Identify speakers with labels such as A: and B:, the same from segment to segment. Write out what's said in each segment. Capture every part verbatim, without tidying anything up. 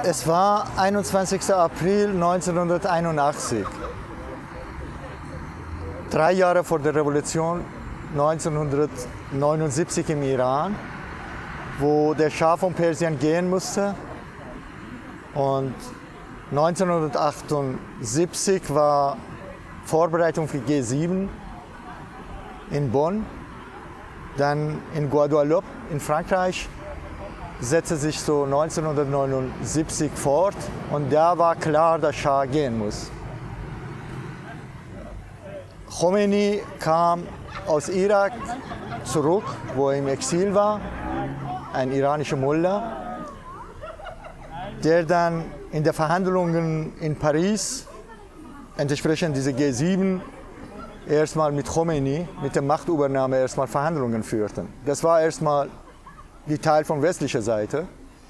A: Es war einundzwanzigster April neunzehnhunderteinundachtzig, drei Jahre vor der Revolution neunzehnhundertneunundsiebzig im Iran, wo der Schah von Persien gehen musste. Und neunzehnhundertachtundsiebzig war Vorbereitung für G sieben in Bonn, dann in Guadeloupe in Frankreich, setzte sich so neunzehnhundertneunundsiebzig fort und da war klar, dass Schah gehen muss. Khomeini kam aus Irak zurück, wo er im Exil war, ein iranischer Mullah, der dann in den Verhandlungen in Paris, entsprechend diese G sieben, erstmal mit Khomeini, mit der Machtübernahme erstmal Verhandlungen führten. Das war erstmal die Teil von westlicher Seite.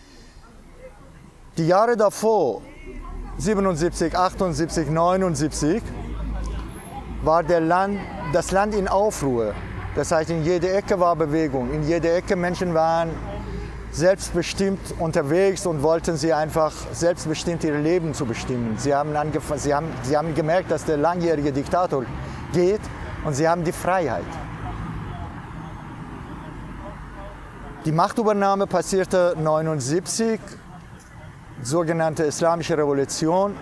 A: Die Jahre davor, siebenundsiebzig, achtundsiebzig, neunundsiebzig, war der Land, das Land in Aufruhr. Das heißt, in jeder Ecke war Bewegung, in jeder Ecke Menschen waren selbstbestimmt unterwegs und wollten sie einfach selbstbestimmt ihr Leben zu bestimmen. Sie haben, angef- sie haben, sie haben gemerkt, dass der langjährige Diktator geht und sie haben die Freiheit. Die Machtübernahme passierte neunundsiebzig, sogenannte Islamische Revolution.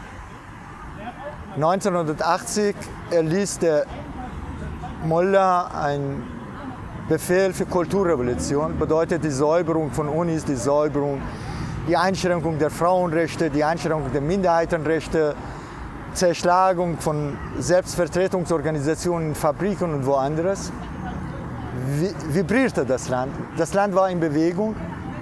A: neunzehnhundertachtzig erließ der Mullah einen Befehl für Kulturrevolution, bedeutet die Säuberung von Unis, die Säuberung, die Einschränkung der Frauenrechte, die Einschränkung der Minderheitenrechte, Zerschlagung von Selbstvertretungsorganisationen in Fabriken und woanders. Vibrierte das Land. Das Land war in Bewegung.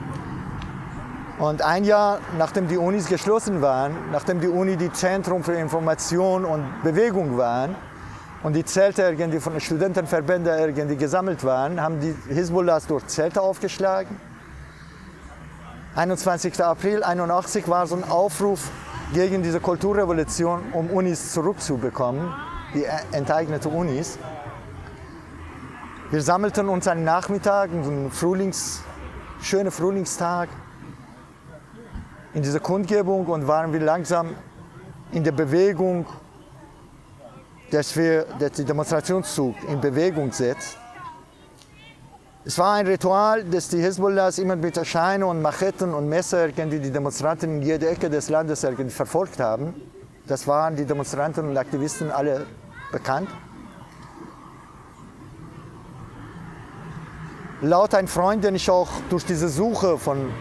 A: Und ein Jahr, nachdem die Unis geschlossen waren, nachdem die Uni die Zentrum für Information und Bewegung waren und die Zelte irgendwie von den Studentenverbänden irgendwie gesammelt waren, haben die Hisbollahs dort Zelte aufgeschlagen. einundzwanzigster April einundachtzig war so ein Aufruf gegen diese Kulturrevolution, um Unis zurückzubekommen, die enteignete Unis. Wir sammelten uns einen Nachmittag, einen Frühlings, schönen Frühlingstag in dieser Kundgebung und waren wir langsam in der Bewegung, dass wir dass den Demonstrationszug in Bewegung setzt. Es war ein Ritual, das die Hisbollahs immer mit Scheinen und Machetten und Messer die die Demonstranten in jeder Ecke des Landes verfolgt haben. Das waren die Demonstranten und Aktivisten alle bekannt. Laut ein Freund, den ich auch durch diese Suche von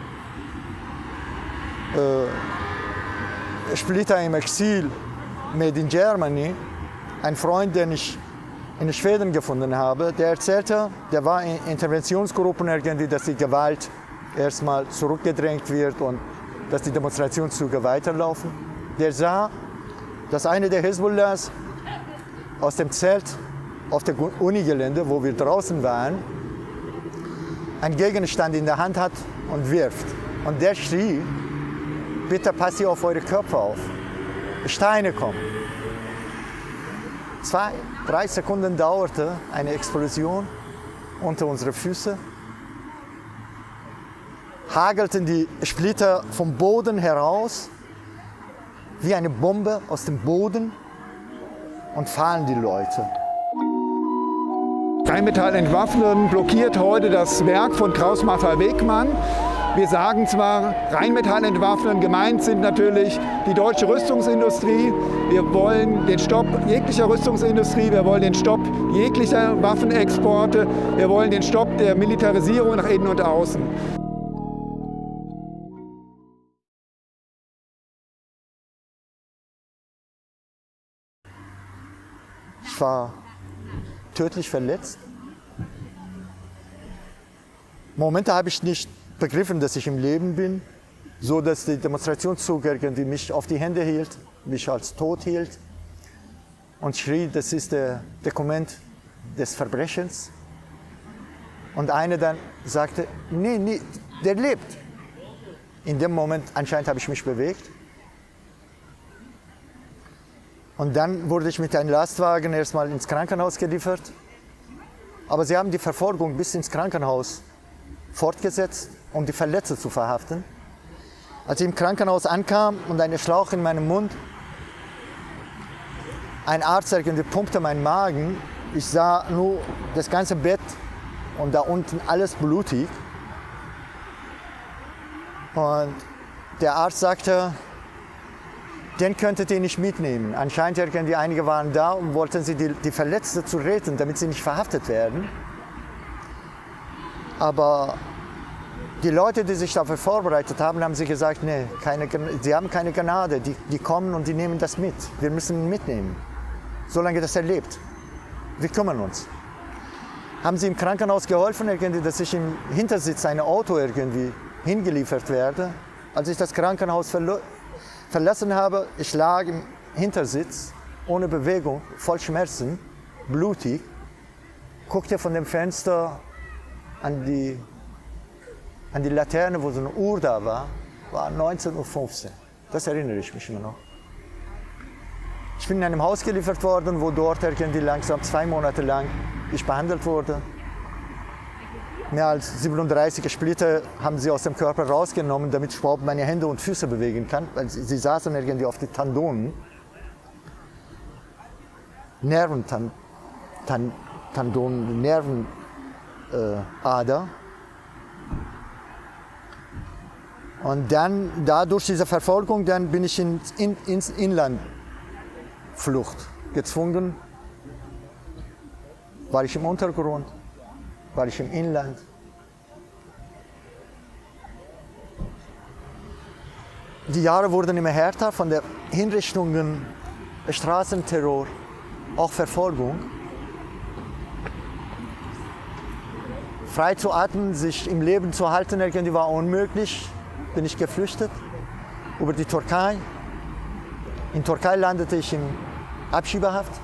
A: äh, Splitter im Exil, Made in Germany, ein Freund, den ich in Schweden gefunden habe, der erzählte, der war in Interventionsgruppen irgendwie, dass die Gewalt erstmal zurückgedrängt wird und dass die Demonstrationszüge weiterlaufen. Der sah, dass eine der Hisbollahs aus dem Zelt auf dem Unigelände, wo wir draußen waren, einen Gegenstand in der Hand hat und wirft. Und der schrie, bitte passt ihr auf eure Köpfe auf. Steine kommen. Zwei, drei Sekunden dauerte eine Explosion unter unseren Füßen. Hagelten die Splitter vom Boden heraus, wie eine Bombe aus dem Boden, und fallen die Leute.
B: Rheinmetall Entwaffnen blockiert heute das Werk von Krauss Maffei Wegmann. Wir sagen zwar, Rheinmetall entwaffnen, gemeint sind natürlich die deutsche Rüstungsindustrie. Wir wollen den Stopp jeglicher Rüstungsindustrie, wir wollen den Stopp jeglicher Waffenexporte, wir wollen den Stopp der Militarisierung nach innen und außen.
A: Ich war tödlich verletzt. Momente habe ich nicht begriffen, dass ich im Leben bin, so dass der Demonstrationszug irgendwie mich auf die Hände hielt, mich als tot hielt und schrie, das ist der Dokument des Verbrechens. Und einer dann sagte, nee, nee, der lebt. In dem Moment anscheinend habe ich mich bewegt. Und dann wurde ich mit einem Lastwagen erstmal ins Krankenhaus geliefert. Aber sie haben die Verfolgung bis ins Krankenhaus fortgesetzt, um die Verletzten zu verhaften. Als ich im Krankenhaus ankam und ein Schlauch in meinem Mund, ein Arzt irgendwie pumpte meinen Magen, ich sah nur das ganze Bett und da unten alles blutig. Und der Arzt sagte, den könntet ihr nicht mitnehmen. Anscheinend irgendwie einige waren da und wollten sie die, die Verletzten zu retten, damit sie nicht verhaftet werden. Aber die Leute, die sich dafür vorbereitet haben, haben sie gesagt, nee, keine, sie haben keine Gnade, die, die kommen und die nehmen das mit. Wir müssen ihn mitnehmen, solange das er lebt. Wir kümmern uns. Haben sie im Krankenhaus geholfen, irgendwie, dass ich im Hintersitz ein Auto irgendwie hingeliefert werde. Als ich das Krankenhaus verlo verlassen habe, ich lag im Hintersitz, ohne Bewegung, voll Schmerzen, blutig, guckte von dem Fenster an die, an die Laterne, wo so eine Uhr da war, war neunzehn Uhr fünfzehn. Das erinnere ich mich immer noch. Ich bin in einem Haus geliefert worden, wo dort irgendwie langsam zwei Monate lang ich behandelt wurde. Mehr als siebenunddreißig Splitter haben sie aus dem Körper rausgenommen, damit ich überhaupt meine Hände und Füße bewegen kann, weil sie, sie saßen irgendwie auf den Tendonen. Nerventendonen, Nervenader. Äh, und dann, dadurch diese Verfolgung, dann bin ich ins, in, ins Inlandflucht gezwungen. War ich im Untergrund, war ich im Inland. Die Jahre wurden immer härter von den Hinrichtungen, Straßenterror, auch Verfolgung. Frei zu atmen, sich im Leben zu halten, irgendwie war unmöglich. Bin ich geflüchtet über die Türkei. In Türkei landete ich in Abschiebehaft.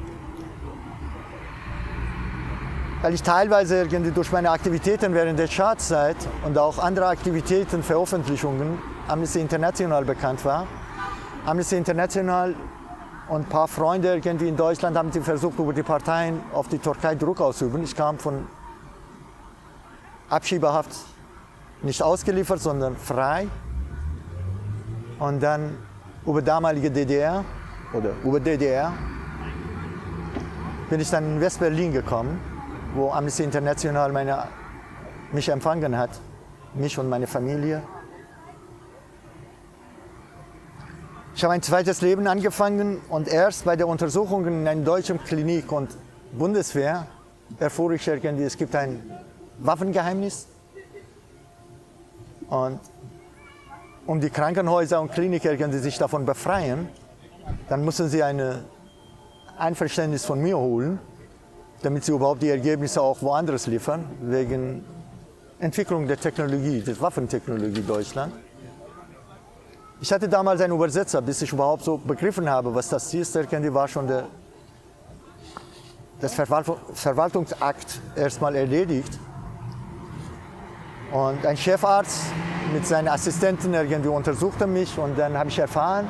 A: Weil ich teilweise irgendwie durch meine Aktivitäten während der Schadzeit und auch andere Aktivitäten, Veröffentlichungen, Amnesty International bekannt war. Amnesty International und ein paar Freunde irgendwie in Deutschland haben sie versucht, über die Parteien auf die Türkei Druck auszuüben. Ich kam von Abschiebehaft nicht ausgeliefert, sondern frei. Und dann über damalige D D R oder über D D R bin ich dann in West-Berlin gekommen, wo Amnesty International meine, mich empfangen hat, mich und meine Familie. Ich habe ein zweites Leben angefangen und erst bei der Untersuchung in einer deutschen Klinik und Bundeswehr erfuhr ich irgendwie, es gibt ein Waffengeheimnis. Und um die Krankenhäuser und Kliniken irgendwie sich davon befreien, dann müssen sie ein Einverständnis von mir holen, damit sie überhaupt die Ergebnisse auch woanders liefern, wegen Entwicklung der Technologie, der Waffentechnologie Deutschland. Ich hatte damals einen Übersetzer, bis ich überhaupt so begriffen habe, was das ist. Irgendwie war schon der, das Verwaltungsakt erstmal erledigt. Und ein Chefarzt mit seinen Assistenten irgendwie untersuchte mich und dann habe ich erfahren,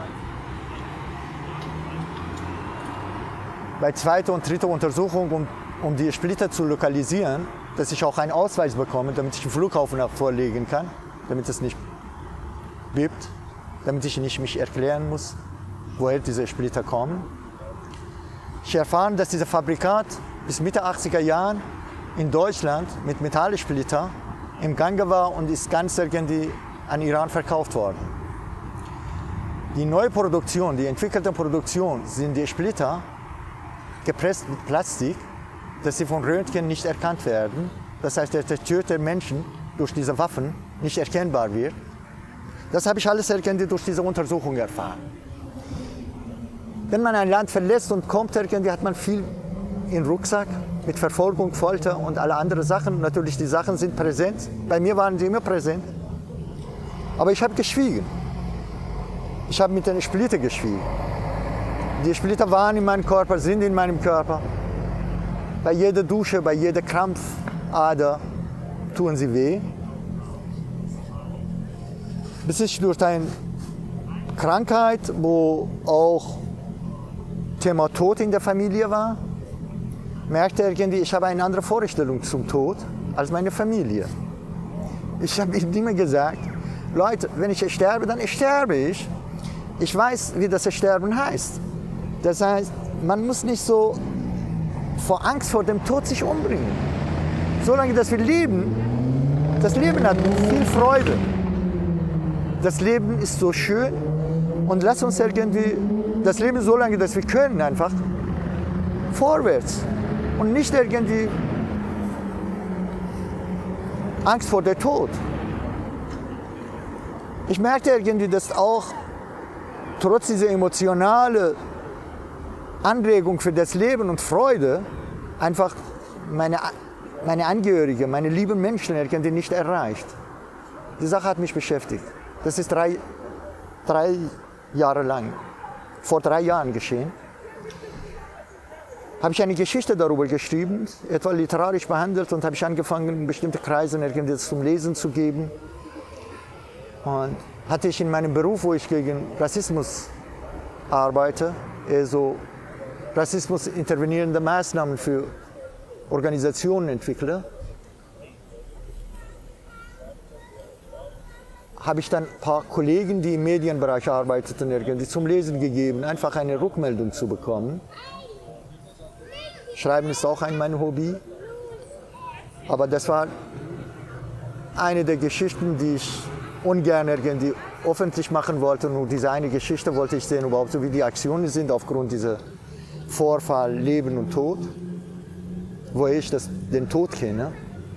A: bei zweiter und dritter Untersuchung, um, um die Splitter zu lokalisieren, dass ich auch einen Ausweis bekomme, damit ich den Flughafen auch vorlegen kann, damit es nicht bebt, damit ich nicht mich erklären muss, woher diese Splitter kommen. Ich erfahre, dass dieser Fabrikat bis Mitte achtziger Jahren in Deutschland mit Metallsplitter im Gange war und ist ganz irgendwie an Iran verkauft worden. Die neue Produktion, die entwickelte Produktion sind die Splitter gepresst mit Plastik, dass sie von Röntgen nicht erkannt werden. Das heißt, der Tod der Menschen durch diese Waffen nicht erkennbar wird. Das habe ich alles irgendwie durch diese Untersuchung erfahren. Wenn man ein Land verlässt und kommt, irgendwie hat man viel im Rucksack mit Verfolgung, Folter und alle anderen Sachen. Natürlich, die Sachen sind präsent. Bei mir waren sie immer präsent. Aber ich habe geschwiegen. Ich habe mit den Splitter geschwiegen. Die Splitter waren in meinem Körper, sind in meinem Körper. Bei jeder Dusche, bei jeder Krampfader tun sie weh. Bis ich durch eine Krankheit, wo auch Thema Tod in der Familie war, merkte irgendwie, ich habe eine andere Vorstellung zum Tod als meine Familie. Ich habe ihm immer gesagt, Leute, wenn ich sterbe, dann sterbe ich. Ich weiß, wie das Sterben heißt. Das heißt, man muss nicht so vor Angst vor dem Tod sich umbringen. Solange dass wir leben, das Leben hat viel Freude. Das Leben ist so schön und lass uns irgendwie das Leben so lange, dass wir können, einfach vorwärts und nicht irgendwie Angst vor dem Tod. Ich merkte irgendwie, dass auch trotz dieser emotionalen Anregung für das Leben und Freude einfach meine, meine Angehörigen, meine lieben Menschen irgendwie nicht erreicht. Die Sache hat mich beschäftigt. Das ist drei, drei Jahre lang, vor drei Jahren geschehen. Habe ich eine Geschichte darüber geschrieben, etwa literarisch behandelt und habe ich angefangen, in bestimmte Kreisen irgendwie zum Lesen zu geben. Und hatte ich in meinem Beruf, wo ich gegen Rassismus arbeite, so Rassismus intervenierende Maßnahmen für Organisationen entwickle, habe ich dann ein paar Kollegen, die im Medienbereich arbeiteten, irgendwie zum Lesen gegeben, einfach eine Rückmeldung zu bekommen. Schreiben ist auch ein mein Hobby, aber das war eine der Geschichten, die ich ungern irgendwie öffentlich machen wollte. Nur diese eine Geschichte wollte ich sehen, überhaupt so wie die Aktionen sind aufgrund dieser Vorfall Leben und Tod, wo ich das, den Tod kenne.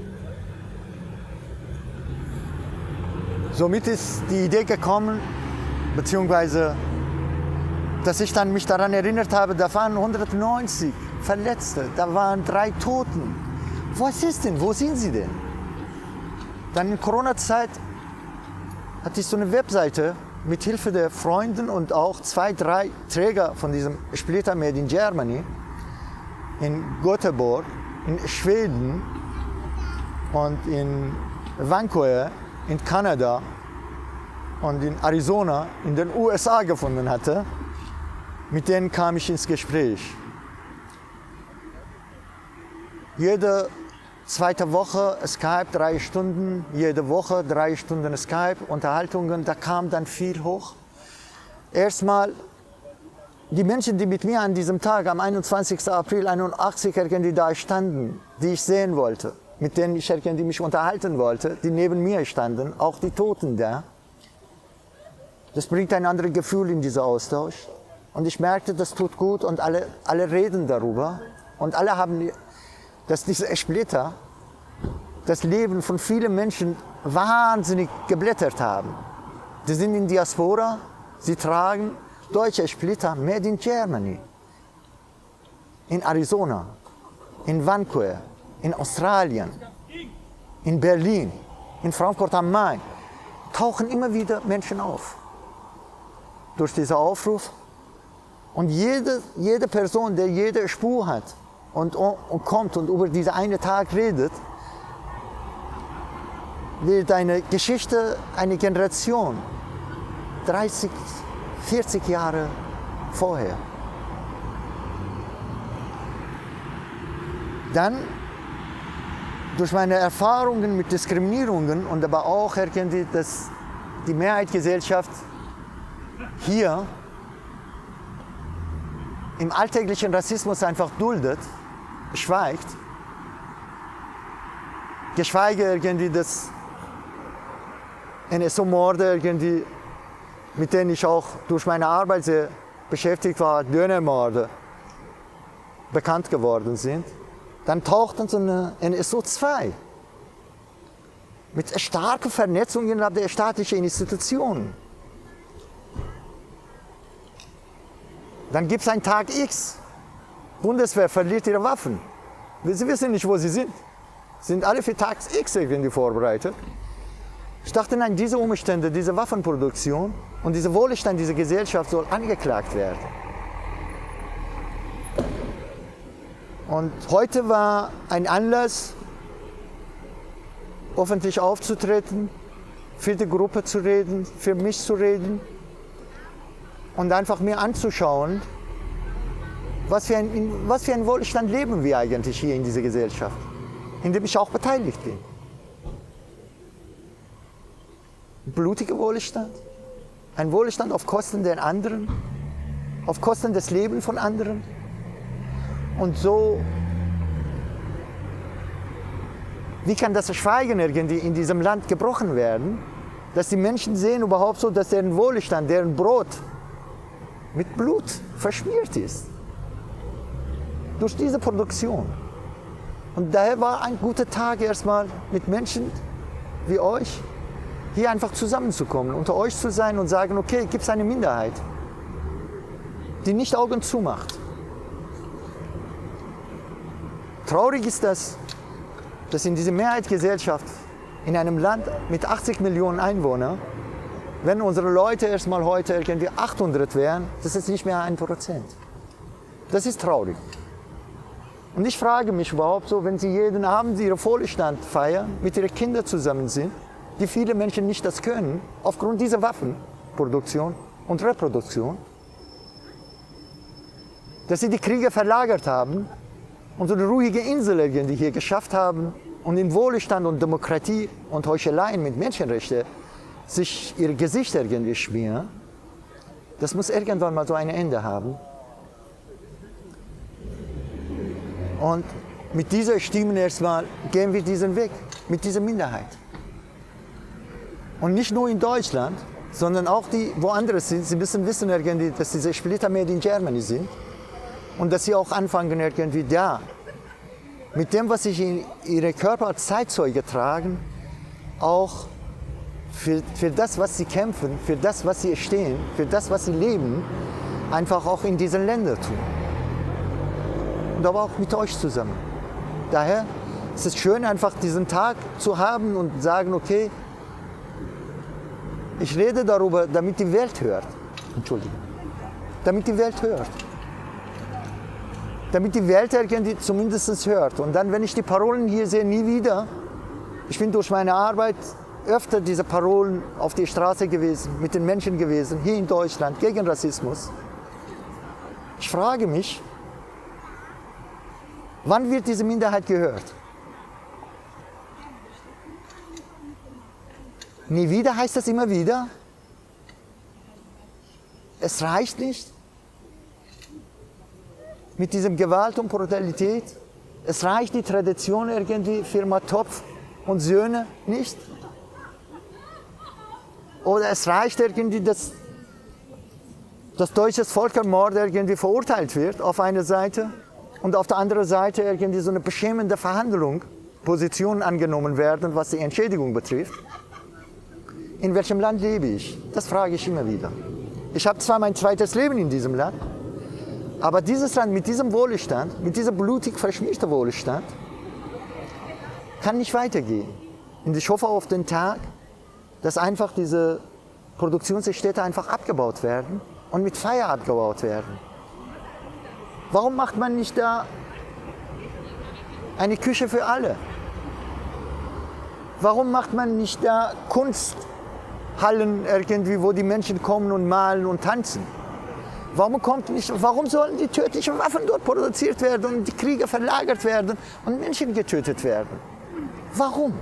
A: Somit ist die Idee gekommen, beziehungsweise, dass ich dann mich daran erinnert habe, da waren hundertneunzig Verletzte, da waren drei Toten. Was ist denn? Wo sind sie denn? Dann in Corona-Zeit hatte ich so eine Webseite mit Hilfe der Freunden und auch zwei, drei Träger von diesem Splitter Made in Germany in Göteborg, in Schweden und in Vancouver in Kanada und in Arizona in den U S A gefunden hatte. Mit denen kam ich ins Gespräch. Jede zweite Woche Skype, drei Stunden, jede Woche drei Stunden Skype, Unterhaltungen, da kam dann viel hoch. Erstmal die Menschen, die mit mir an diesem Tag, am einundzwanzigsten April einundachtzig, irgendwie da standen, die ich sehen wollte, mit denen ich irgendwie mich unterhalten wollte, die neben mir standen, auch die Toten da. Das bringt ein anderes Gefühl in diesen Austausch. Und ich merkte, das tut gut und alle, alle reden darüber. Und alle haben, dass diese Splitter das Leben von vielen Menschen wahnsinnig geblättert haben. Die sind in Diaspora, sie tragen deutsche Splitter made in Germany, in Arizona, in Vancouver, in Australien, in Berlin, in Frankfurt am Main. Tauchen immer wieder Menschen auf. Durch diesen Aufruf. Und jede, jede Person, der jede Spur hat und, und kommt und über diesen einen Tag redet, wird eine Geschichte, eine Generation, dreißig, vierzig Jahre vorher. Dann, durch meine Erfahrungen mit Diskriminierungen und aber auch irgendwie, dass die Mehrheitsgesellschaft hier im alltäglichen Rassismus einfach duldet, schweigt, geschweige irgendwie, dass N S O-Morde irgendwie, mit denen ich auch durch meine Arbeit sehr beschäftigt war, Dönermorde, bekannt geworden sind. Dann taucht dann so eine N S O zwei mit starker Vernetzung innerhalb der staatlichen Institutionen. Dann gibt es einen Tag X. Bundeswehr verliert ihre Waffen. Sie wissen nicht, wo sie sind. Sind alle für Tag X irgendwie vorbereitet. Ich dachte, nein, diese Umstände, diese Waffenproduktion und dieser Wohlstand dieser Gesellschaft soll angeklagt werden. Und heute war ein Anlass, öffentlich aufzutreten, für die Gruppe zu reden, für mich zu reden und einfach mir anzuschauen, was für ein, in was für ein Wohlstand leben wir eigentlich hier in dieser Gesellschaft, in dem ich auch beteiligt bin. blutiger Wohlstand, ein Wohlstand auf Kosten der anderen, auf Kosten des Lebens von anderen. Und so, wie kann das Schweigen irgendwie in diesem Land gebrochen werden, dass die Menschen sehen überhaupt so, dass deren Wohlstand, deren Brot mit Blut verschmiert ist. Durch diese Produktion. Und daher war ein guter Tag erstmal mit Menschen wie euch, hier einfach zusammenzukommen, unter euch zu sein und sagen, okay, gibt es eine Minderheit, die nicht Augen zumacht. Traurig ist das, dass in dieser Mehrheitsgesellschaft, in einem Land mit achtzig Millionen Einwohnern, wenn unsere Leute erstmal heute irgendwie achthundert wären, das ist nicht mehr ein Prozent. Das ist traurig. Und ich frage mich überhaupt so, wenn Sie jeden Abend Ihre Wohlstand feiern, mit Ihren Kindern zusammen sind, die viele Menschen nicht das können, aufgrund dieser Waffenproduktion und Reproduktion, dass Sie die Kriege verlagert haben und so eine ruhige Insel irgendwie hier geschafft haben und in Wohlstand und Demokratie und Heucheleien mit Menschenrechten sich ihre Gesichter irgendwie schmieren, das muss irgendwann mal so ein Ende haben. Und mit dieser Stimme erstmal gehen wir diesen Weg, mit dieser Minderheit. Und nicht nur in Deutschland, sondern auch die woanders sind. Sie müssen wissen irgendwie, dass diese Splitter made in Germany sind und dass sie auch anfangen irgendwie da, mit dem, was sie in ihre Körper als Zeitzeuge tragen, auch für, für das, was sie kämpfen, für das, was sie stehen, für das, was sie leben, einfach auch in diesen Ländern tun. Und aber auch mit euch zusammen. Daher ist es schön, einfach diesen Tag zu haben und sagen, okay, ich rede darüber, damit die Welt hört. Entschuldigung. Damit die Welt hört. Damit die Welt irgendwie zumindest hört. Und dann, wenn ich die Parolen hier sehe, nie wieder. Ich bin durch meine Arbeit öfter diese Parolen auf die Straße gewesen, mit den Menschen gewesen, hier in Deutschland, gegen Rassismus. Ich frage mich, wann wird diese Minderheit gehört? Nie wieder heißt das immer wieder. Es reicht nicht mit diesem Gewalt und Brutalität. Es reicht die Tradition irgendwie, Firma Topf und Söhne nicht. Oder es reicht irgendwie, dass das deutsche Völkermord irgendwie verurteilt wird auf einer Seite und auf der anderen Seite irgendwie so eine beschämende Verhandlung, Positionen angenommen werden, was die Entschädigung betrifft. In welchem Land lebe ich? Das frage ich immer wieder. Ich habe zwar mein zweites Leben in diesem Land, aber dieses Land mit diesem Wohlstand, mit diesem blutig verschmierten Wohlstand, kann nicht weitergehen. Und ich hoffe auf den Tag, dass einfach diese Produktionsstätten einfach abgebaut werden und mit Feier abgebaut werden. Warum macht man nicht da eine Küche für alle? Warum macht man nicht da Kunsthallen irgendwie, wo die Menschen kommen und malen und tanzen? Warum, kommt nicht, warum sollen die tödlichen Waffen dort produziert werden und die Kriege verlagert werden und Menschen getötet werden? Warum?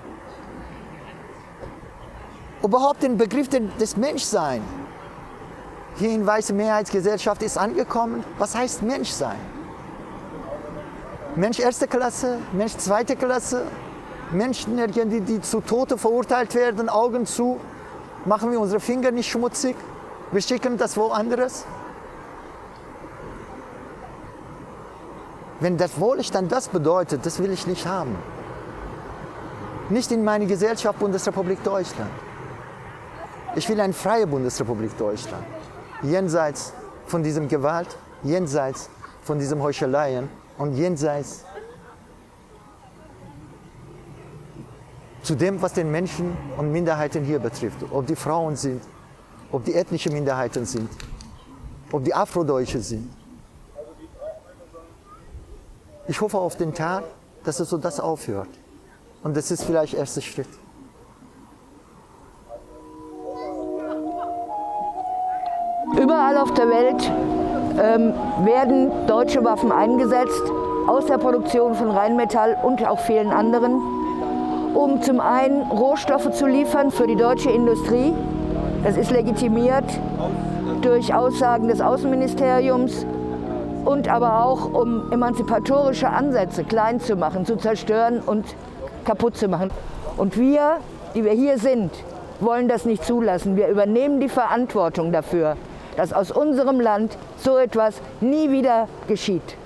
A: Überhaupt den Begriff des Menschseins hier in weißer Mehrheitsgesellschaft ist angekommen. Was heißt Menschsein? Mensch erste Klasse, Mensch zweite Klasse, Menschen, die, die zu Tode verurteilt werden, Augen zu, machen wir unsere Finger nicht schmutzig, wir schicken das woanders. Wenn das Wohlstand das bedeutet, das will ich nicht haben. Nicht in meine Gesellschaft Bundesrepublik Deutschland. Ich will eine freie Bundesrepublik Deutschland. Jenseits von diesem Gewalt, jenseits von diesen Heucheleien und jenseits zu dem, was den Menschen und Minderheiten hier betrifft. Ob die Frauen sind, ob die ethnischen Minderheiten sind, ob die Afrodeutsche sind. Ich hoffe auf den Tag, dass es so das aufhört. Und das ist vielleicht der erste Schritt.
C: Überall auf der Welt ähm, werden deutsche Waffen eingesetzt, aus der Produktion von Rheinmetall und auch vielen anderen. um zum einen Rohstoffe zu liefern für die deutsche Industrie. Das ist legitimiert durch Aussagen des Außenministeriums und aber auch, um emanzipatorische Ansätze klein zu machen, zu zerstören und kaputt zu machen. Und wir, die wir hier sind, wollen das nicht zulassen. Wir übernehmen die Verantwortung dafür, dass aus unserem Land so etwas nie wieder geschieht.